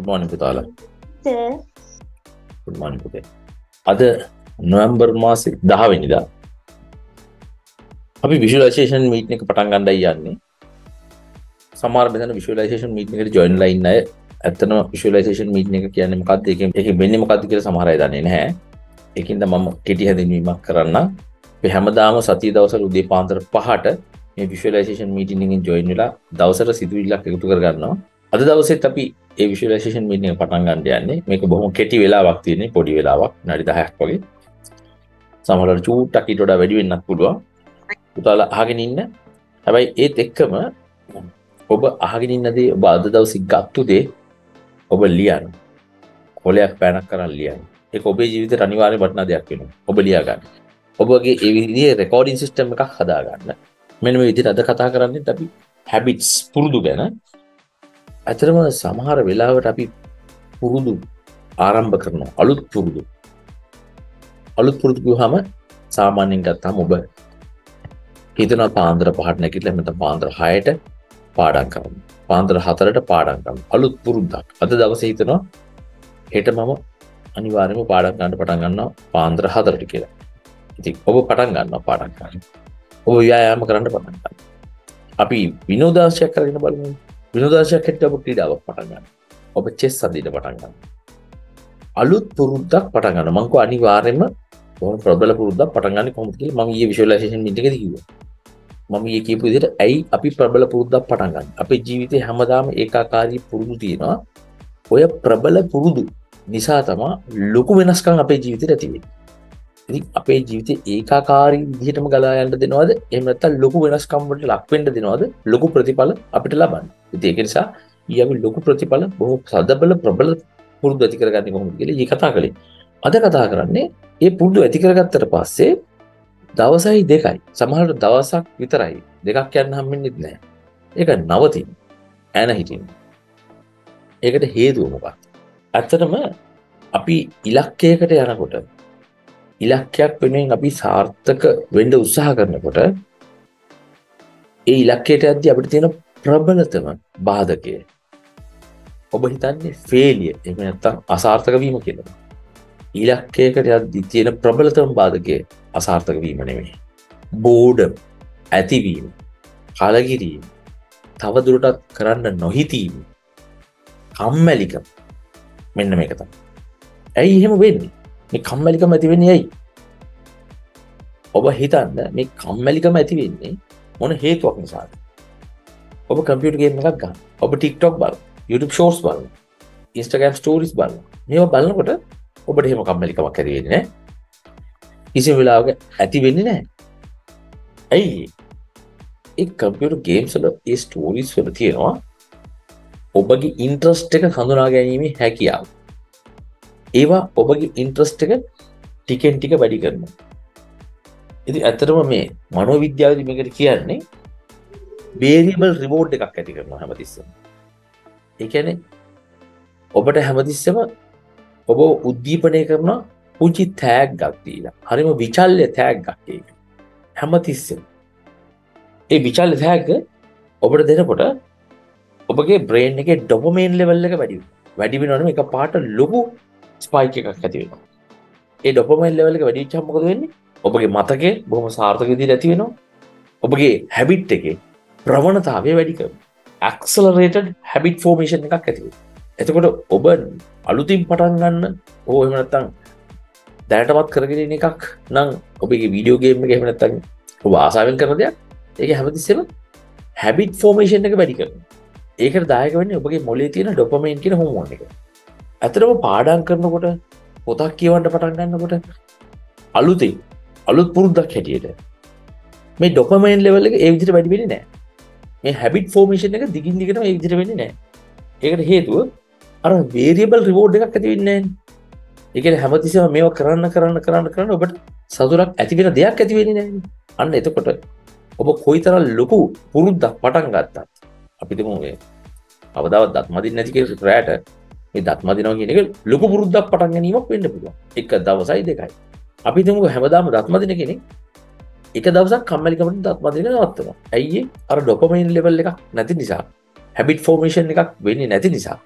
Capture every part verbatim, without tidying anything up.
Good morning පුතාලා. Sir. Good morning පුතේ. අද නොවැම්බර් මාසේ දහ වෙනිදා අපි visualization meeting එක පටන් ගන්නයි යන්නේ. සමහර බෙදන visualization meeting එකට join වෙලා ඉන්න අය ඇත්තටම visualization meeting එක කියන්නේ මොකක්ද? ඒකෙන් ඒකෙ වෙන්නේ මොකක්ද කියලා සමහර අය දන්නේ නැහැ. ඒකින්ද මම කෙටි හැඳින්වීමක් කරන්න. අපි හැමදාම සතිය දවසට උදේ පාන්දර පහට මේ visualization meeting එකෙන් join වෙලා දවසට සිතුවිල්ලක් එකතු කර ගන්නවා. අද දවසෙත් අපි ඒ visualization meeting එක පටන් ගන්න යන්නේ. මේක බොහොම කෙටි වෙලාවක් තියෙන්නේ, පොඩි වෙලාවක්, විනාඩි දහයක් වගේ. සමහරවිට චූට්ටක් ඊට වඩා වැඩි වෙන්නත් පුළුවන්. පුතාලා අහගෙන ඉන්න. හැබැයි ඒත් එක්කම ඔබ අහගෙන ඉන්න දේ, ඔබ අද දවසේ ගත්තු දේ ඔබ ලියන්න. කොලයක් පැනක් කරන් ලියන්න. ඒක ඔබේ ජීවිතේට අනිවාර්ය වටිනා දෙයක් වෙනවා. ඔබ ලියා ගන්න. ඔබගේ ඒ විදිහේ රෙකෝඩින් සිස්ටම් එකක් හදා ගන්න. මෙන්න මේ විදිහට අද කතා කරන්නේ අපි හැබිට්ස් පුරුදු ගැන. ඇතරම සමහර වෙලාවට අපි පුරුදු ආරම්භ කරනවා. අලුත් පුරුදු. අලුත් පුරුදු කියවහම සාමාන්‍යයෙන් ගත්තාම ඔබ හිතනවා පාන්දර පහට නැගිටලා නැත්නම් පාන්දර හයට පාඩම් කරනවා. පාන්දර හතරට පාඩම් කරනවා. අලුත් පුරුද්දක්. අද දවසේ හිතනවා හෙට මම අනිවාර්යයෙන්ම පාඩම් ගන්න පටන් ගන්නවා පාන්දර හතරට කියලා. ඉතින් ඔබ පටන් ගන්නවා පාඩම් ගන්න. ඔබ ව්‍යායාම කරන්න පටන් ගන්නවා. අපි විනෝදාංශයක් කරගෙන බලමු. විනෝදාංශයක් හැටියට ඔබ ක්‍රීඩාවක් පටන් ගන්නවා. ඔබ චෙස් අදින්න පටන් ගන්නවා. අලුත් පුරුද්දක් පටන් ගන්නවා. මම කෝ අනිවාර්යයෙන්ම බොහොම ප්‍රබල පුරුද්දක් පටන් ගන්න කොහොමද කියලා මම ඊයේ විෂුවලයිසේෂන් මීටින් එකේදී කිව්වා. මම ඊයේ කියපු විදිහට ඇයි අපි ප්‍රබල පුරුද්දක් පටන් ගන්න. අපේ ජීවිතේ හැමදාම ඒකාකාරී පුරුදු තියෙනවා. ඔය ප්‍රබල පුරුදු නිසා තමයි ලොකු වෙනස්කම් අපේ ජීවිතේට ඇති වෙන්නේ. ඉතින් අපේ ජීවිතේ ඒකාකාරී විදිහටම ගලා යන්න දෙනවද? එහෙම නැත්නම් ලොකු වෙනස්කම් වලට ලක් වෙන්න දෙනවද? ලොකු ප්‍රතිඵල අපිට ලබන්න. ඉතින් ඒක නිසා ඊ අපි ලොකු ප්‍රතිඵල බොහෝ සදබල ප්‍රබල පුරුදු ඇති කරගන්නේ කොහොමද කියලා ඊ කතා කළේ. අද කතා කරන්නේ මේ පුරුදු ඇති කරගත්තට පස්සේ දවසයි දෙකයි සමහරවිට දවසක් විතරයි දෙකක් යන්න හම්බෙන්නේ නැහැ. ඒක නවතින. ඇන හිටින්න. ඒකට හේතුව මොකක්ද? ඇත්තටම අපි ඉලක්කයකට යනකොට ඉලක්කයක් වෙනුවෙන් අපි සාර්ථක වෙන්න උත්සාහ කරනකොට ඒ ඉලක්කයට යද්දී අපිට තියෙන ප්‍රබලතම බාධකය ඔබ හිතන්නේ ෆේලියර් එහෙම නැත්නම් අසාර්ථක වීම කියලා. ඉලක්කයකට යද්දී තියෙන ප්‍රබලතම බාධකය අසාර්ථක වීම නෙමෙයි. බෝඩම්, ඇතිවීම, කලකිරීම, තව දුරටත් කරන්න නොහිතීම, කම්මැලිකම. මෙන්න මේක තමයි. ඇයි එහෙම වෙන්නේ? මේ කම්මැලිකම ඇති වෙන්නේ ඇයි? ඔබ හිතන්න මේ කම්මැලිකම ඇති වෙන්නේ මොන හේතුවක් නිසාද? ඔබ කම්පියුටර් ගේම් එකක් ගන්න. ඔබ TikTok බලන, YouTube shorts බලන, Instagram stories බලන. මේවා බලනකොට ඔබට එහෙම කම්මැලිකමක් ඇති වෙන්නේ නැහැ. කිසිම වෙලාවක ඇති වෙන්නේ නැහැ. ඇයි? ඒ කම්පියුටර් ගේම්ස් වල ඒ ස්ටෝරීස් වල තියෙනවා ඔබගේ ඉන්ට්‍රස්ට් එක හඳුනා ගැනීමේ හැකියාව. ඒවා ඔබගේ ඉන්ට්‍රස්ට් එක ටිකෙන් ටික වැඩි කරනවා. ඉතින් ඇත්තටම මේ මනෝවිද්‍යාවේදී මේකට කියන්නේ වේරියබල් රිවෝඩ් එකක් ඇති කරනවා හැමතිස්සෙම. ඒ කියන්නේ ඔබට හැමතිස්සෙම ඔබ උද්දීපනය කරන පුංචි තෑග්ගක් දීලා. හරිම විචල්්‍ය තෑග්ගක් ඒක. හැමතිස්සෙම. ඒ විචල්්‍ය තෑග්ග ඔබට දෙනකොට ඔබගේ බ්‍රේන් එකේ ඩොපමයින් ලෙවල් එක වැඩි වෙනවා. වැඩි වෙනවා නෙමෙයි එක පාට ලොකු ස්පයික් එකක් ඇති වෙනවා. ඒ ඩොපමයින් ලෙවල් එක වැඩි වෙච්චාම මොකද වෙන්නේ? ඔබගේ මතකය බොහොම සාර්ථක විදිහට ඇති වෙනවා. ඔබගේ හැබිට් එකේ ප්‍රවණතාවය වැඩි කරනවා. ඇක්සලරේටඩ් හැබිට් ෆෝමේෂන් එකක් ඇති වෙනවා. එතකොට ඔබ අලුතින් පටන් ගන්න ඕ එහෙම නැත්නම් දැනටමත් කරගෙන ඉන්න එකක් නම් ඔබගේ වීඩියෝ ගේම් එක එහෙම නැත්නම් ඔබ ආසාවෙන් කරන දෙයක් ඒක හැමතිස්සෙම හැබිට් ෆෝමේෂන් එක වැඩි කරනවා. ඒකට දායක වෙන්නේ ඔබගේ මොළයේ තියෙන ඩොපමයින් කියන හෝමෝන් එක. ඇත්තටම පාඩම් කරනකොට පොතක් කියවන්න පටන් ගන්නකොට අලුතෙන් අලුත් පුරුද්දක් හැටියට මේ ඩොපමයින් ලෙවල් එක ඒ විදිහට වැඩි වෙන්නේ නැහැ. මේ හැබිට් ෆෝමේෂන් එක දිගින් දිගටම ඒ විදිහට වෙන්නේ නැහැ. ඒකට හේතුව අර වේරියබල් රිවෝඩ් එකක් ඇති වෙන්නේ නැහැ. ඒ කියන්නේ හැමතිස්සෙම මේවා කරන්න කරන්න කරන්න කරන්න ඔබට සතුටක් ඇති වෙන දෙයක් ඇති වෙන්නේ නැහැ. අන්න එතකොට ඔබ කොයිතරම් ලොකු පුරුද්දක් පටන් ගත්තත් අපි දෙමු මේ අවදාවත් දත් මදින්න නැති කෙනෙක් රැට මේ දත් මදිනවා කියන එක ලොකු පුරුද්දක් පටන් ගැනීමක් වෙන්න පුළුවන්. එක දවසයි දෙකයි. අපි දෙමු හැමදාම දත් මදින කෙනෙක් එක දවසක් කම්මැලිකමෙන් දත් මදින නවත්තනවා. ඇයි ඒ? අර ඩොපමයින් ලෙවල් එකක් නැති නිසා, හැබිට් ෆෝමේෂන් එකක් වෙන්නේ නැති නිසා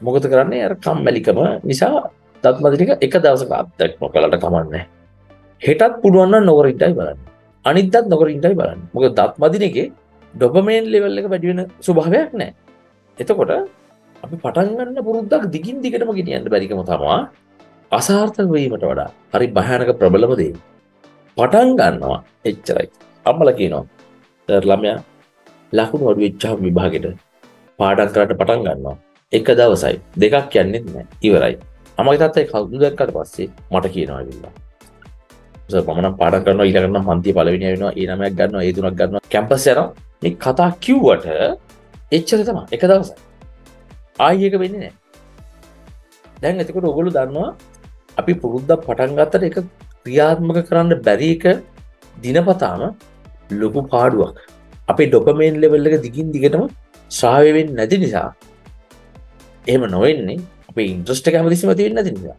මොකද කරන්නේ අර කම්මැලිකම නිසා දත් මදි ටික එක දවසක අත්දැක්ම කළාට කමන්නේ. හෙටත් පුළුවන් නම් නොකර ඉඳයි බලන්න. අනිද්දාත් නොකර ඉඳයි බලන්න. මොකද දත් මදින එකේ ඩොපමයින් ලෙවල් එක වැඩි වෙන ස්වභාවයක් නැහැ. එතකොට අපි පටන් ගන්න පුරුද්දක් දිගින් දිගටම ගෙනියන්න බැරිකම තමයි අසාර්ථක වීමට වඩා හරි භයානක ප්‍රබලම දේ. පටන් ගන්නවා එච්චරයි. අම්මලා කියනවා "දර ළමයා ලකුණු අඩු වෙච්චාම විභාගෙට පාඩම් කරන්න පටන් ගන්නවා. එක දවසයි දෙකක් යන්නේ නැහැ. ඉවරයි." අම්මගේ තාත්තයි කවුරු දැක්කට පස්සේ මට කියනවා ඇවිල්ලා. "සර් මම නම් පාඩම් කරනවා ඊළඟට නම් පන්තිය පළවෙනිය වෙනවා. ඒ නමයක් ගන්නවා ඒ තුනක් ගන්නවා. කැම්පස් යනවා." මේ කතා කිව්වට එච්චර තමයි. එක දවසයි. ආයි එක වෙන්නේ නැහැ. දැන් එතකොට ඔයගොල්ලෝ දන්නවා අපි පුරුද්දක් පටන් ගත්තට ඒක ක්‍රියාත්මක කරන්න බැරි එක දිනපතාම ලොකු පාඩුවක්. අපේ ඩොපමයින් ලෙවල් එක දිගින් දිගටම ශ්‍රාව්‍ය වෙන්නේ නැති නිසා එහෙම නොවෙන්නේ අපේ ඉන්ට්‍රස්ට් එක හැමතිස්සෙම ඇති වෙන්නේ නැති නිසා.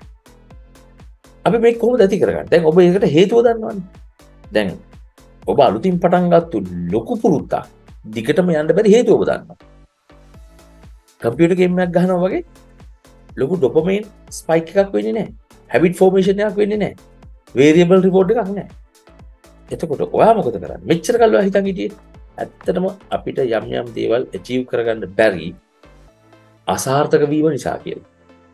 අපි මේක කොහොමද ඇති කරගන්නේ? දැන් ඔබ ඒකට හේතුව දන්නවනේ. දැන් ඔබ අලුතින් පටන් ගත්තු ලොකු පුරුද්දක් දිගටම යන්න බැරි හේතුව ඔබ දන්නවා. කම්පියුටර් ගේම් එකක් ගහනවා වගේ ලොකු ඩොපමයින් ස්පයික් එකක් වෙන්නේ නැහැ. හැබිට් ෆෝමේෂන් එකක් වෙන්නේ නැහැ. වේරියබල් රිවෝඩ් එකක් නැහැ. එතකොට ඔයා මොකද කරන්නේ? මෙච්චර කල් ඔයා හිතන් හිටියේ ඇත්තටම අපිට යම් යම් දේවල් අචීව් කරගන්න බැරි අසාර්ථක වීම නිසා කියලා.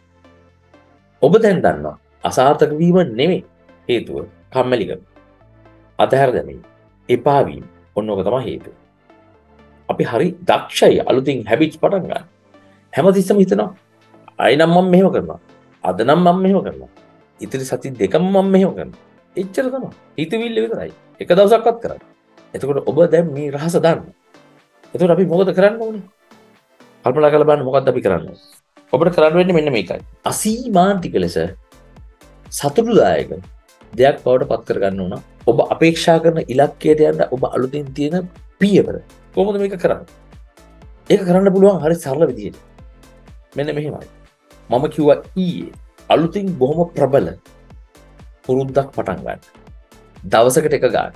ඔබ දැන් දන්නවා අසාර්ථක වීම නෙමෙයි හේතුව කම්මැලිකම. අතහැර දැමීම, එපා වීම. ඔන්න ඔක තමයි හේතුව. අපි හරි දක්ෂයි අලුතින් හැබිට්ස් පටන් ගන්න. හැමතිස්සෙම හිතනවා අය නම් මම මෙහෙම කරනවා. අද නම් මම මෙහෙම කරනවා. ඉතිරි සති දෙකම මම මෙහෙම කරනවා. එච්චර තමයි. හිතවිල්ල විතරයි. එක දවසක්වත් කරන්නේ. එතකොට ඔබ දැන් මේ රහස දන්න. එතකොට අපි මොකද කරන්න ඕනේ? කල්පනා කරලා බලන්න මොකද්ද අපි කරන්නේ? ඔබට කරන්න වෙන්නේ මෙන්න මේකයි. අසීමාන්තික ලෙස සතුටුදායක දෙයක් බවට පත් කරගන්න ඕන. ඔබ අපේක්ෂා කරන ඉලක්කයට යන්න ඔබ අලුතින් තියෙන පියවර. කොහොමද මේක කරන්නේ? ඒක කරන්න පුළුවන් හරි සරල විදිහට. මෙන්න මෙහෙමයි. මම කිව්වා ඊයේ අලුතින් බොහොම ප්‍රබල පුරුද්දක් පටන් ගන්න. දවසකට එක ගන්න.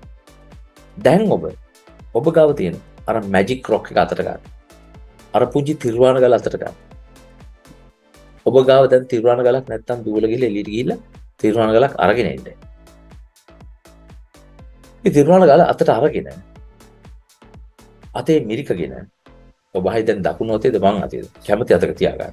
දැන් ඔබ ඔබ ගාව තියෙන අර මැජික් රොක් එක අතට ගන්න. අර පුංචි තිරුවාන ගල අතට ගන්න. ඔබ ගාව දැන් තිරුවාන ගලක් නැත්තම් දුවල ගිහලා එළියට ගිහිල්ලා තිරුවාන ගලක් අරගෙන එන්න. මේ තිරුවාන ගල අතට අරගෙන අතේ මිරිකගෙන ඔබ හයි දැන් දකුණු අතේද වම් අතේද කැමති අතක තියාගන්න.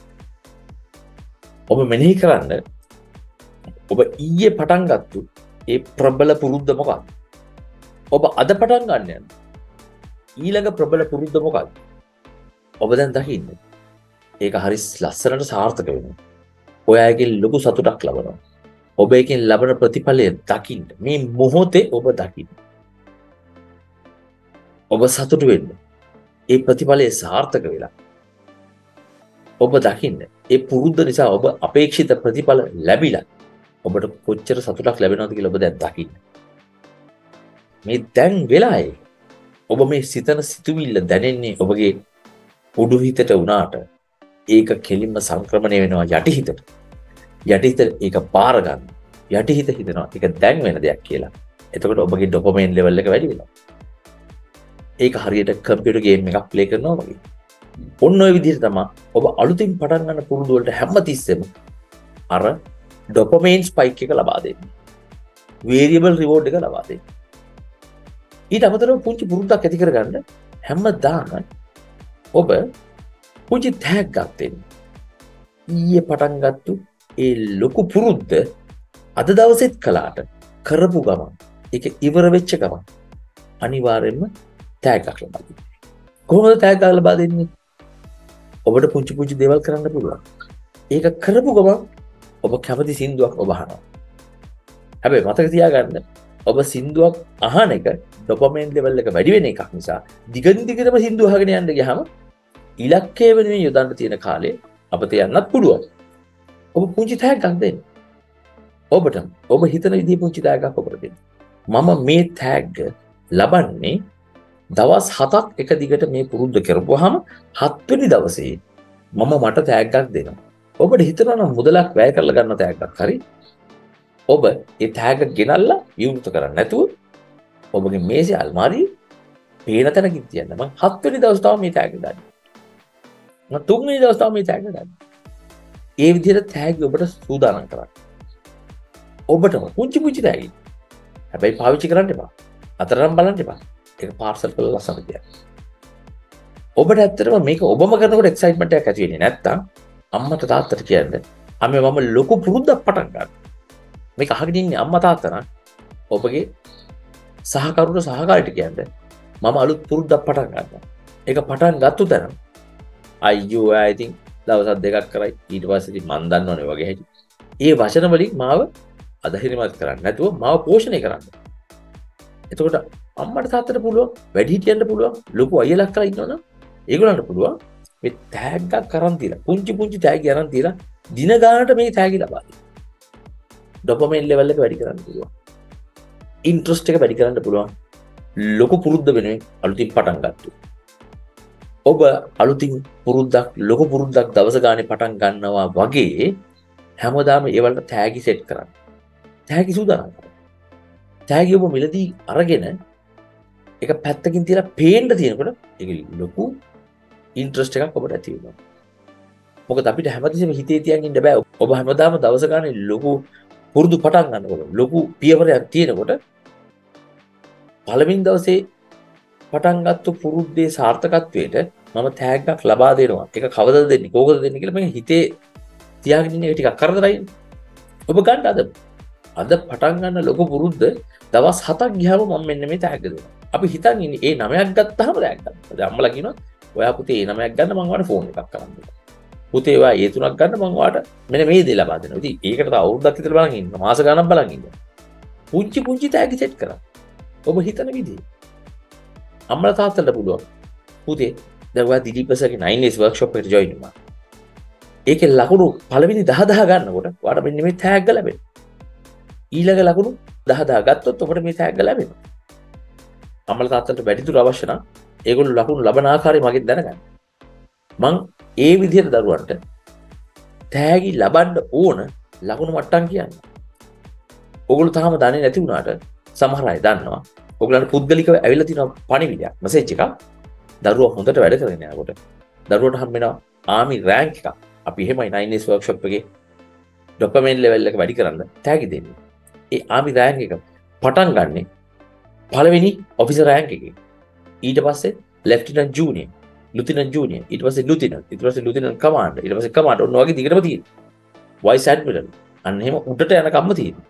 ඔබ මෙනෙහි කරන්න ඔබ ඊයේ පටන් ගත්තු ඒ ප්‍රබල පුරුද්ද මොකක්ද? ඔබ අද පටන් ගන්න යන ඊළඟ ප්‍රබල පුරුද්ද මොකක්ද? ඔබ දැන් දකින්න. ඒක හරි ලස්සනට සාර්ථක වෙනවා. ඔයාගෙන් ලොකු සතුටක් ලබනවා. ඔබ එකෙන් ලබන ප්‍රතිඵලය දකින්න. මේ මොහොතේ ඔබ දකින්න. ඔබ සතුටු වෙන්න. ඒ ප්‍රතිඵලය සාර්ථක වෙලා. ඔබ දකින්න. ඒ පුරුද්ද නිසා ඔබ අපේක්ෂිත ප්‍රතිඵල ලැබිලා ඔබට කොච්චර සතුටක් ලැබෙනවද කියලා ඔබ දැන් දකින්න. මේ දැන් වෙලාවේ ඔබ මේ සිතන සිතුවිල්ල දැනෙන්නේ ඔබගේ උඩු හිතට වුණාට ඒක කෙලින්ම සංක්‍රමණය වෙනවා යටිහිතට. යටිහිත ඒක පාර ගන්න. යටිහිත හිතනවා ඒක දැන් වෙන දෙයක් කියලා. එතකොට ඔබගේ ඩොපමයින් ලෙවල් එක වැඩි වෙනවා. ඒක හරියට කම්පියුටර් ගේම් එකක් ප්ලේ කරනවා වගේ. ඔන්න ඔය විදිහට තමයි ඔබ අලුතින් පටන් ගන්න පුරුදු වලට හැමතිස්සෙම අර ඩොපමයින් ස්පයික් එක ලබා දෙන්නේ. වේරියබල් රිවෝඩ් එක ලබා දෙන්නේ. ඊට අමතරව පුංචි පුරුද්දක් ඇති කරගන්න හැමදාම ඔබ පුංචි තෑග්ගක් දෙන්න. ඊයේ පටන් ගත්තු ඒ ලොකු පුරුද්ද අද දවසෙත් කළාට කරපු ගමන් ඒක ඉවර වෙච්ච ගමන් අනිවාර්යෙන්ම තෑග්ගක් ලබා දෙන්න. කොහොමද තෑග්ගක් ලබා දෙන්නේ? ඔබට පුංචි පුංචි දේවල් කරන්න පුළුවන්. ඒක කරපු ගමන් ඔබ කැමති සින්දුවක් ඔබ අහනවා. හැබැයි මතක තියාගන්න ඔබ සින්දුවක් අහන එක ඩොපමයින් ලෙවල් එක වැඩි වෙන එකක් නිසා දිගින් දිගටම සින්දුව අහගෙන යන්න ගියාම ඉලක්කය වෙනුවෙන් යොදන්න තියෙන කාලේ අපත යන්නත් පුළුවන්. ඔබ පුංචි තෑග්ගක් දෙන්න. ඔබට ඔබ හිතන විදිහේ පුංචි තෑග්ගක් ඔබට දෙන්න. මම මේ තෑග්ග ලබන්නේ දවස් හතක් එක දිගට මේ පුරුද්ද කරපුවාම හත්වෙනි දවසේ මම මට තෑග්ගක් දෙනවා. ඔබට හිතනවා නම් මුදලක් වැය කරලා ගන්න තෑග්ගක් හරි ඔබ ඒ තෑග්ග ගෙනල්ලා විවෘත කරන්නේ නැතුව ඔබගේ මේසේ අල්මාරියේ පේන තැනකින් තියන්න. මම හත්වෙනි දවස් තමයි මේ තෑග්ග ගන්න. මම තුන්වෙනි දවස් තමයි මේ තෑග්ග ගන්න. ඒ විදිහට තෑග්ග ඔබට සූදානම් කරන්න. ඔබටම පුංචි පුංචි තෑගි. හැබැයි පාවිච්චි කරන්න එපා. අතරනම් බලන්න එපා. ඒක පාර්සල් කරලා ලස්සන තියන්න. ඔබට ඇත්තටම මේක ඔබම කරනකොට එක්සයිට්මන්ට් එකක් ඇති වෙන්නේ නැත්තම් අම්මට තාත්තට කියන්න අම්මේ මම ලොකු පුරුද්දක් පටන් ගන්නවා. මේක අහගෙන ඉන්නේ අම්මා තාත්තා නම් ඔබගේ සහකරුණ සහකාරිට කියන්න මම අලුත් පුරුද්දක් පටන් ගන්නවා. ඒක පටන් ගත්ත තැන අයියෝ I think දවස් දෙකක් කරයි ඊට පස්සේ ඉතින් මන් දන්නවනේ වගේ හැටි. ඒ වචන වලින් මාව අධෛර්යමත් කරන්නේ නැතුව මාව පෝෂණය කරන්න. එතකොට අම්මට තාත්තට පුළුවන් වැඩිහිටියන්ට පුළුවන් ලොකු අයියලා කරලා ඉන්නවනම් ඒගොල්ලන්ට පුළුවන් මේ තෑග්ගක් කරන් තියලා පුංචි පුංචි තෑග්ග අරන් තියලා දින ගානට මේ තෑග්ග ලබා දෙන්න. ඩොපමයින් ලෙවල් එක වැඩි කරන්න පුළුවන්. ඉන්ට්‍රස්ට් එක වැඩි කරන්න පුළුවන්. ලොකු පුරුද්ද වෙනුවෙන් අලුතින් පටන් ගත්තා. ඔබ අලුතින් පුරුද්දක් ලොකු පුරුද්දක් දවස ගානේ පටන් ගන්නවා වගේ හැමදාම ඒ වලට තෑගි සෙට් කරන්න. තෑගි සූදානම් කරන්න. තෑගි ඔබ මිලදී අරගෙන ඒක පැත්තකින් තියලා පේන්න තියෙනකොට ඒක ලොකු ඉන්ට්‍රස්ට් එකක් ඔබට ඇති වෙනවා. මොකද අපිට හැමතිස්සෙම හිතේ තියන් ඉන්න බෑ. ඔබ හැමදාම දවස ගානේ ලොකු පුරුදු පටන් ගන්නකොට ලොකු පියවරයක් තියෙනකොට පළවෙනි දවසේ පටන් ගත්ත පුරුද්දේ සාර්ථකත්වයට මම තෑග්ගක් ලබා දෙනවා. ඒක කවදද දෙන්නේ? කෝකද දෙන්නේ කියලා මම හිතේ තියාගෙන ඉන්න එක ටිකක් කරදරයි. ඔබ ගන්න අද අද පටන් ගන්න ලොකු පුරුද්ද දවස් හතක් ගියාම මම මෙන්න මේ තෑග්ග දෙනවා. අපි හිතන් ඉන්නේ ඒ නවයක් ගත්තාම තෑග්ග ගන්නවා. දැන් අම්මලා කියනවා ඔයා පුතේ ඒ නවයක් ගන්න මම ඔයාලට ෆෝන් එකක් කරන් දෙනවා. පුතේ ඔයා ඒ තුනක් ගන්න මම ඔයාලට මෙන්න මේ දේ ලබා දෙනවා. ඉතින් ඒකට තව අවුරුද්දක් විතර බලන් ඉන්න. මාස ගණන් බලන් ඉන්න. පුංචි පුංචි තෑග්ග සෙට් කරා. ඔබ හිතන විදිහ. අම්මලා තාත්තලා පුළුවන්. පුතේ දැන් ඔයා දිලීපසගේ nine days workshop එකට join වුණා. ඒකේ ලකුණු පළවෙනි දහ දහ ගන්නකොට ඔයාලට මෙන්න මේ තෑග්ග ලැබෙනවා. ඊළඟ ලකුණු දහ දහ ගත්තොත් ඔබට මේ තෑග්ග ලැබෙනවා. අම්මලා තාත්තලාට වැඩිදුර අවශ්‍ය නම් ඒගොල්ලෝ ලකුණු ලබන ආකාරය මගෙන් දැනගන්න. මං ඒ විදිහට දරුවන්ට තෑගි ලබන්න ඕන ලකුණු මට්ටම් කියන්නේ. ඕගොල්ලෝ තාම දන්නේ නැති වුණාට සමහර අය දන්නවා. ඕගොල්ලන්ට පුද්ගලිකව ඇවිල්ලා තියෙන පණිවිඩයක් මෙසේජ් එකක් දරුවා හොඳට වැඩ කරගෙන යනකොට දරුවට හම් වෙනවා ආමි රෑන්ක් එකක්. අපි එහෙමයි nine days workshop එකේ ඩොපමයින් ලෙවල් එක වැඩි කරන්න තෑගි දෙන්නේ. ඒ ආමි රෑන්ක් එක පටන් ගන්නෙ පළවෙනි ඔෆිසර් රෑන්ක් එකකින්. ඊට පස්සේ ලෙෆ්ටිනන්ට් ජූනියර්, ලුතිනන්ට් ජූනියර්, ඊට පස්සේ ලුතිනන්ට්, ඊට පස්සේ ලුතිනන්ට් කමාන්ඩර්, ඊට පස්සේ කමාන්ඩර් ඔන්න වගේ දිගටම තියෙනවා. වයිස් ඇඩ්මිරල් අන්න එහෙම උඩට යන කම්ම තියෙනවා.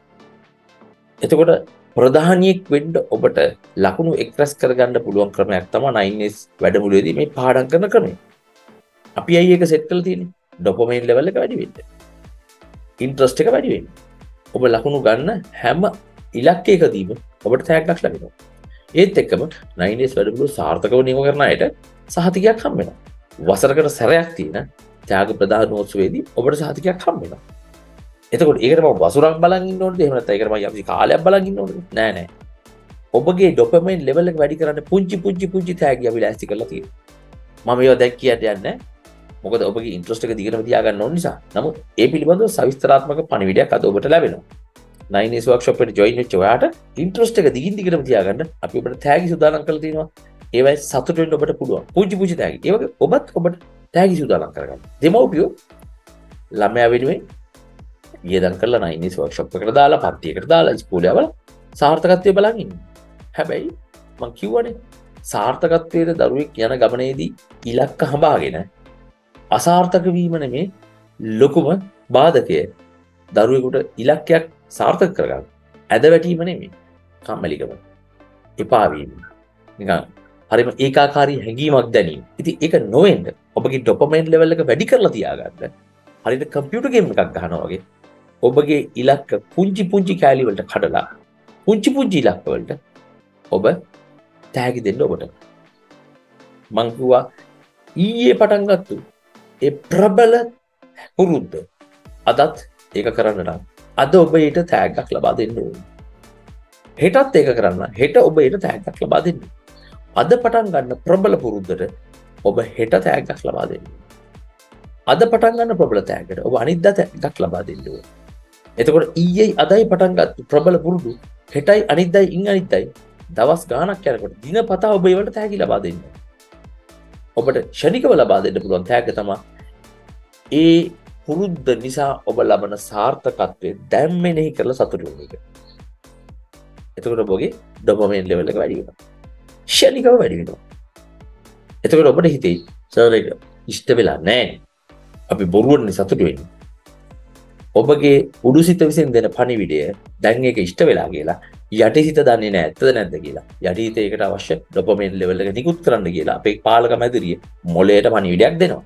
එතකොට ප්‍රධානියෙක් වෙන්න ඔබට ලකුණු එක්රැස් කරගන්න පුළුවන් ක්‍රමයක් තමයි nine days වැඩමුළුවේදී මේ පාඩම් කරන ක්‍රමය. අපි අයි එක සෙට් කරලා තියෙන්නේ ඩොපමයින් ලෙවල් එක වැඩි වෙන්න. ඉන්ට්‍රස්ට් එක වැඩි වෙන්න. ඔබ ලකුණු ගන්න හැම ඉලක්කයකදීම ඔබට තෑග්ගක් ලැබෙනවා. ඒත් එක්කම nine days වැඩමුළුව සාර්ථකව නිම කරන අයට සහතිකයක් හම්බ වෙනවා. වසරකට සැරයක් තියෙන ත්‍යාග ප්‍රදානෝත්සවයේදී ඔබට සහතිකයක් හම්බ වෙනවා. එතකොට ඒකට මම වසුරක් බලන් ඉන්න ඕනද? එහෙම නැත්නම් ඒකට මම යම්සි කාලයක් බලන් ඉන්න ඕනද? නෑ නෑ. ඔබගේ ඩොපමයින් ලෙවල් එක වැඩි කරන්න පුංචි පුංචි පුංචි තෑගි අපි ලෑස්ති කරලා තියෙනවා. මම ඒවා දැන් කියන්න යන්නේ මොකද ඔබගේ ඉන්ට්‍රස්ට් එක දිගටම තියාගන්න ඕන නිසා. නමුත් ඒ පිළිබඳව සවිස්තරාත්මක පණිවිඩයක් අද ඔබට ලැබෙනවා. nine days workshop එකට join වෙච්ච ඔයාට ඉන්ට්‍රස්ට් එක දිගින් දිගටම තියාගන්න අපි ඔබට තෑගි සූදානම් කරලා තියෙනවා. ඒවයි සතුට වෙන්න ඔබට පුළුවන්. පුංචි පුංචි තෑගි. ඒ වගේ ඔබත් ඔබට තෑගි සූදානම් කරගන්න. දෙමව්පියෝ ළමයා වෙනුවෙන් වියදම් කරලා nine days workshop එකට දාලා පන්තියකට දාලා ඉස්කෝලේ යවලා සාර්ථකත්වය බලන් ඉන්න. හැබැයි මම කියවනේ සාර්ථකත්වයට දරුවෙක් යන ගමනේදී ඉලක්ක හඹාගෙන අසාර්ථක වීම නෙමේ ලොකුම බාධකය. දරුවෙකුට ඉලක්කයක් සාර්ථක කරගන්න. ඇද වැටීම නෙමෙයි. කම්මැලිකම. එපා වීම. නිකන් හරිම ඒකාකාරී හැඟීමක් දැනීම. ඉතින් ඒක නොවෙන්න ඔබගේ ඩොපමයින් ලෙවල් එක වැඩි කරලා තියාගන්න. හරියට කම්පියුටර් ගේම් එකක් ගහනවා වගේ ඔබගේ ඉලක්ක පුංචි පුංචි කෑලි වලට කඩලා පුංචි පුංචි ඉලක්ක වලට ඔබ තෑගි දෙන්න ඔබට. මං කිව්වා ඊයේ පටන් ගත්තු ඒ ප්‍රබල පුරුද්ද අදත් ඒක කරන්න නම් අද ඔබ ඊට තෑග්ගක් ලබා දෙන්න ඕනේ. හෙටත් ඒක කරන්න. හෙට ඔබ ඊට තෑග්ගක් ලබා දෙන්න. අද පටන් ගන්න ප්‍රබල පුරුද්දට ඔබ හෙට තෑග්ගක් ලබා දෙන්න. අද පටන් ගන්න ප්‍රබල තෑග්ගට ඔබ අනිද්දා තෑග්ගක් ලබා දෙන්න ඕනේ. එතකොට ඊයේ අදයි පටන් ගත්ත ප්‍රබල පුරුදු හෙටයි අනිද්දායි ඉන් අනිද්දායි දවස් ගාණක් යනකොට දිනපතා ඔබ ඒවට තෑගි ලබා දෙන්න. ඔබට ෂණිකව ලබා දෙන්න පුළුවන් තෑග්ග තමයි ඒ පුරුද්ද නිසා ඔබ ලබන සාර්ථකත්වය දැන් මෙනෙහි කරලා සතුටු වෙන එක. එතකොට ඔබගේ ඩොපමයින් ලෙවල් එක වැඩි වෙනවා. ෂණිකව වැඩි වෙනවා. එතකොට ඔබට හිතේ සර් එක ඉෂ්ට වෙලා නැහැ. අපි බොරුවනේ සතුටු වෙන්නේ. ඔබගේ උඩුසිත විසින් දෙන පණිවිඩය දැන් ඒක ඉෂ්ට වෙලා කියලා යටිසිත දන්නේ නැහැ ඇත්තද නැද්ද කියලා. යටිහිත ඒකට අවශ්‍ය ඩොපමයින් ලෙවල් එක නිකුත් කරන්න කියලා අපේ පාලක මැදිරිය මොළයට පණිවිඩයක් දෙනවා.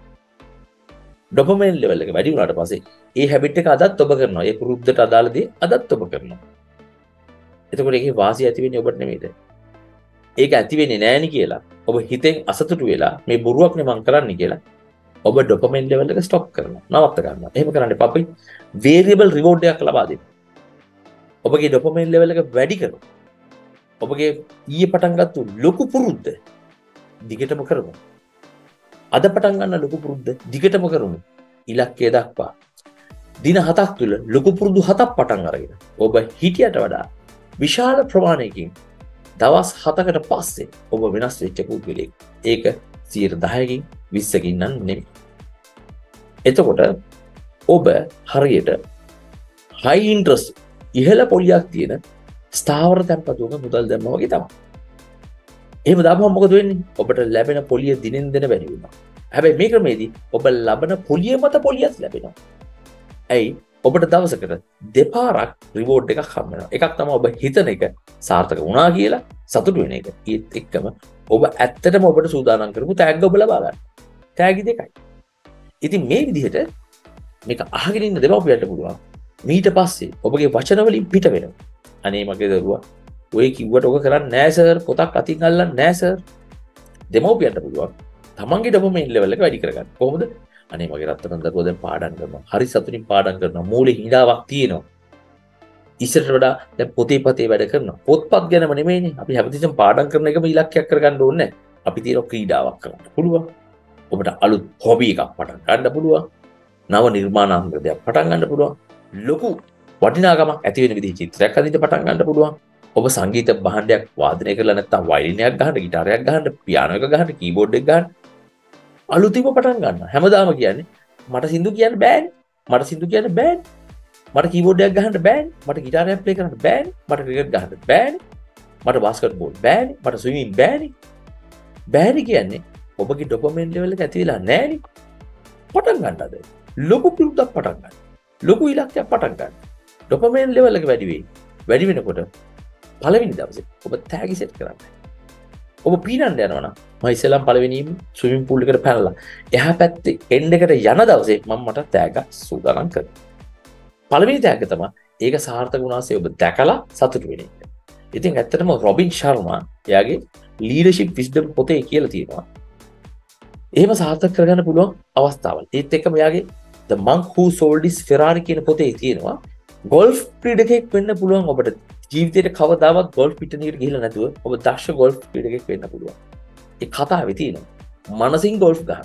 ඩොපමයින් ලෙවල් එක වැඩි වුණාට පස්සේ ඒ හැබිට් එක අදත් ඔබ කරනවා. ඒ පුරුද්දට අදාළ දේ අදත් ඔබ කරනවා. එතකොට ඒකේ වාසිය ඇති වෙන්නේ ඔබට නෙමෙයිද? ඒක ඇති වෙන්නේ නැහැ නේ කියලා ඔබ හිතෙන් අසතුටු වෙලා මේ බොරුවක් නේ මං කරන්නේ කියලා ඔබ ඩොපමයින් ලෙවල් එක ස්ටොප් කරනවා. නවත්ත ගන්නවා. එහෙම කරන්න එපා. අපි වේරියබල් රිවෝඩ් එකක් ලබා දෙන්න. ඔබගේ ඩොපමයින් ලෙවල් එක වැඩි කරනවා. ඔබගේ ඊයේ පටන් ගත්තු ලොකු පුරුද්ද දිගටම කරමු. අද පටන් ගන්න ලොකු පුරුද්ද දිගටම කරමු. ඉලක්කය දක්වා. දින හතක් තුල ලොකු පුරුදු හතක් පටන් අරගෙන ඔබ හිටියට වඩා විශාල ප්‍රමාණයකින් දවස් හතකට පස්සේ ඔබ වෙනස් වෙච්ච පුද්ගලයෙක්. ඒක සියයට දහයකින් විස්සකින් නම් නෙමෙයි. එතකොට ඔබ හරියට high interest ඉහළ පොලියක් තියෙන ස්ථාවර තැන්පතුවක මුදල් දැම්මා වගේ තමයි. එහෙම දාපුවම මොකද වෙන්නේ? ඔබට ලැබෙන පොලිය දිනෙන් දින වැඩි වෙනවා. හැබැයි මේ ක්‍රමේදී ඔබ ලබන පොලිය මත පොලියක් ලැබෙනවා. ඇයි? ඔබට දවසකට දෙපාරක් රිවෝඩ් එකක් හම් වෙනවා. එකක් තමයි ඔබ හිතන එක සාර්ථක වුණා කියලා සතුටු වෙන එක. ඒත් එක්කම ඔබ ඇත්තටම ඔබට සූදානම් කරපු තෑග්ග ඔබ ලබා ගන්න. තෑගි දෙකයි. ඉතින් මේ විදිහට මේක අහගෙන ඉන්න දෙමව්පියන්ට පුළුවන්. ඊට පස්සේ ඔබගේ වචන වලින් පිට වෙනවා. අනේ මගේ දරුවා ඔය කිව්වට ඔක කරන්නේ නැහැ සර්. පොතක් අතින් අල්ලන්නේ නැහැ සර්. දෙමව්පියන්ට පුළුවන් තමන්ගේ ඩොපමයින් ලෙවල් එක වැඩි කරගන්න. කොහොමද? අනේ මගේ රත්තරන් දරුවා දැන් පාඩම් කරනවා. හරි සතුටින් පාඩම් කරනවා. මූලේ හිඳාවක් තියෙනවා. ඉස්සරට වඩා දැන් පොතේ පතේ වැඩ කරනවා. පොත්පත් ගැනම නෙමෙයිනේ. අපි හැමතිස්සෙම පාඩම් කරන එකම ඉලක්කයක් කරගන්න ඕනේ නැහැ. අපි තියෙන ක්‍රීඩාවක් කරන්න පුළුවන්. ඔබට අලුත් හොබි එකක් පටන් ගන්න පුළුවන්. නව නිර්මාණාත්මක දෙයක් පටන් ගන්න පුළුවන්. ලොකු වටිනාකමක් ඇති වෙන විදිහේ චිත්‍රයක් හදින්න පටන් ගන්න පුළුවන්. ඔබ සංගීත භාණ්ඩයක් වාදනය කරලා නැත්නම් වයලින් එකක් ගහන්න, ගිටාරයක් ගහන්න, පියානෝ එක ගහන්න, කීබෝඩ් එක ගහන්න අලුතින්ම පටන් ගන්න. හැමදාම කියන්නේ මට සින්දු කියන්න බෑනේ. මට සින්දු කියන්න බෑනේ. මට කීබෝඩ් එකක් ගහන්න බෑනේ. මට ගිටාරයක් ප්ලේ කරන්න බෑනේ. මට ක්‍රිකට් ගහන්න බෑනේ. මට බාස්කට් බෝල් බෑනේ. මට ස්විමින් බෑනේ. බෑනේ කියන්නේ ඔබගේ ඩොපමයින් ලෙවල් එක ඇති වෙලා නැහැනේ. පටන් ගන්න අද. ලොකු පුරුද්දක් පටන් ගන්න. ලොකු ඉලක්කයක් පටන් ගන්න. ඩොපමයින් ලෙවල් එක වැඩි වෙයි. වැඩි වෙනකොට පළවෙනි දවසේ ඔබ තෑගි සෙට් කරන්න. ඔබ පීනන්න යනවා නම් මම ඉස්සෙල්ලාම පළවෙනිම ස්විමින් pool එකට පැනලා එහා පැත්තේ එන්ඩ් එකට යන දවසේ මම මට තෑග්ග සූදානම් කරනවා. පළවෙනි තෑග්ග තමයි ඒක සාර්ථක වුණාසේ ඔබ දැකලා සතුටු වෙන එක. ඉතින් ඇත්තටම රොබින් ශර්මා එයාගේ ලීඩර්ෂිප් විස්ඩම් පොතේ කියලා තියෙනවා. එහෙම සාර්ථක කරගන්න පුළුවන් අවස්ථාවල්. ඒත් එක්කම එයාගේ The Monk Who Sold His Ferrari කියන පොතේ තියෙනවා ගෝල්ෆ් ක්‍රීඩකයෙක් වෙන්න පුළුවන් ඔබට. ජීවිතේට කවදාවත් ගෝල්ෆ් පිටනියට ගිහිල්ලා නැතුව ඔබ දක්ෂ ගෝල්ෆ් ක්‍රීඩකයෙක් වෙන්න පුළුවන්. ඒ කතාවේ තියෙනවා මනසින් ගෝල්ෆ් ගහන්න.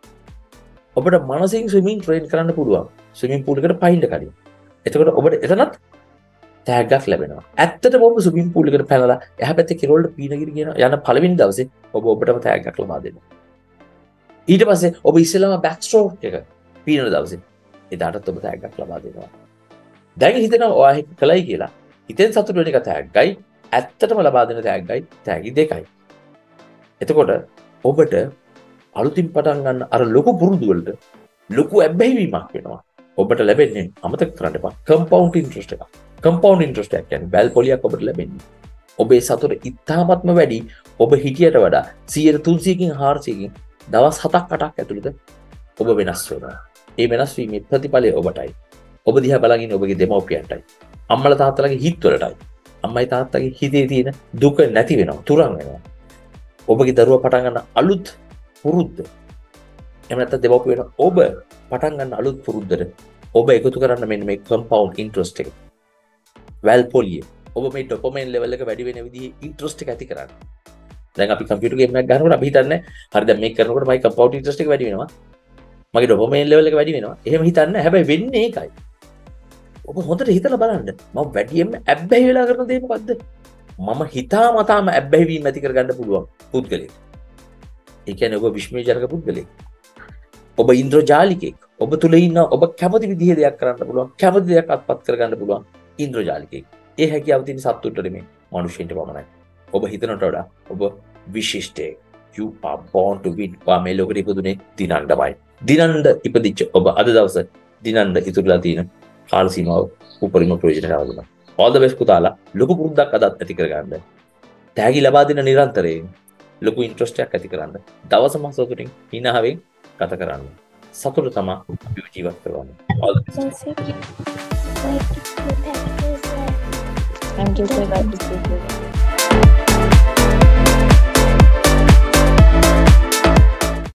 ඔබට මනසින් ස්විමින් ට්‍රේන් කරන්න පුළුවන්. ස්විමින් pool එකට පයින්න කලින්. එතකොට ඔබට එතනත් තෑග්ගක් ලැබෙනවා. ඇත්තටම ඔබ ස්විමින් pool එකට පැනලා එහා පැත්තේ කිරෝල්ට පීනගිර කියන යන පළවෙනි දවසේ ඔබ ඔබටම තෑග්ගක් ලබා දෙනවා. ඊට පස්සේ ඔබ ඉස්සෙල්ලාම බෑක් ස්ට්‍රෝක් එක පීනන දවසේ එදාටත් ඔබ තෑග්ගක් ලබා දෙනවා. දැන් හිතෙනවා ඔයා ඒක කළයි කියලා. හිතෙන් සතුට වෙන එක තෑග්ගයි ඇත්තටම ලබා දෙන තෑග්ගයි තෑගි දෙකයි. එතකොට ඔබට අලුතින් පටන් ගන්න අර ලොකු පුරුදු වලට ලොකු ඇබ්බැහිවීමක් වෙනවා. ඔබට ලැබෙන්නේ අමතක කරන්න එපා කම්පවුන්ඩ් ඉන්ට්‍රස්ට් එකක්. කම්පවුන්ඩ් ඉන්ට්‍රස්ට් එක කියන්නේ බැල් පොලියක් ඔබට ලැබෙන්නේ. ඔබේ සතුට ඉතාමත්ම වැඩි. ඔබ හිතියට වඩා සියයට තුන්සියයකින් හාරසියයකින් දවස් හතක් අටක් ඇතුළත ඔබ වෙනස් වෙනවා. ඒ වෙනස් වීමේ ප්‍රතිඵලය ඔබටයි. ඔබ දිහා බලන් ඉන්නේ ඔබගේ දෙමව්පියන්ටයි. අම්මලා තාත්තලාගේ හිත් වලටයි. අම්මයි තාත්තගේ හිතේ තියෙන දුක නැති වෙනවා, තුරන් වෙනවා. ඔබගේ දරුවා පටන් ගන්න අලුත් පුරුද්ද. එහෙම නැත්නම් දෙමව්පිය වෙන ඔබ පටන් ගන්න අලුත් පුරුද්දට ඔබ එකතු කරන්න මෙන්න මේ කම්පවුන්ඩ් ඉන්ට්‍රස්ට් එක. වැල් පොලිය. ඔබ මේ ඩොපමයින් ලෙවල් එක වැඩි වෙන විදිහේ ඉන්ට්‍රස්ට් එක ඇති කරන්න. දැන් අපි කම්පියුටර් ගේම් එකක් ගන්නකොට අපි හිතන්නේ හරි දැන් මේක කරනකොට මගේ කම්පවුන්ඩ් ඉන්ට්‍රස්ට් එක වැඩි වෙනවා. මගේ ඩොපමයින් ලෙවල් එක වැඩි වෙනවා. එහෙම හිතන්නේ හැබැයි වෙන්නේ ඒකයි. ඔබ හොඳට හිතලා බලන්න. මම වැඩියෙන්ම ඇබ්බැහි වෙලා කරන දේ මොකද්ද? මම හිතාමතාම ඇබ්බැහි වීම ඇති කරගන්න පුළුවන් පුද්ගලයෙක්. ඒ කියන්නේ ඔබ විශ්මයජනක පුද්ගලෙක්. ඔබ ඉන්ද්‍රජාලිකෙක්. ඔබ තුල ඉන්න ඔබ කැමති විදිහේ දෙයක් කරන්න පුළුවන්. කැමති දෙයක් අත්පත් කරගන්න පුළුවන් ඉන්ද්‍රජාලිකෙක්. ඒ හැකියාව තියෙන සත්තුන්ට නෙමෙයි මනුෂ්‍යන්ට පමණයි. ඔබ හිතනට වඩා ඔබ විශිෂ්ටයෙක්. You are born to win. ඔබ මේ ලෝකෙට ඉපදුනේ දිනන්නමයි. දිනන්න ඉපදිච්ච ඔබ අද දවසේ දිනන්න ඉතුරුලා තියෙන කාල සීමාව උපරිම ප්‍රයෝජනට ගන්න. all the best පුතාලා. ලොකු පුරුද්දක් අදත් ඇති කරගන්න. තෑගි ලබා දෙන නිරන්තරයෙන් ලොකු ඉන්ට්‍රස්ට් එකක් ඇති කරන්න. දවසම සතුටින් හිනාවෙන් ගත කරන්න. සතුට තමයි අපි ජීවත් කරන්නේ. all the best. Thank you so much.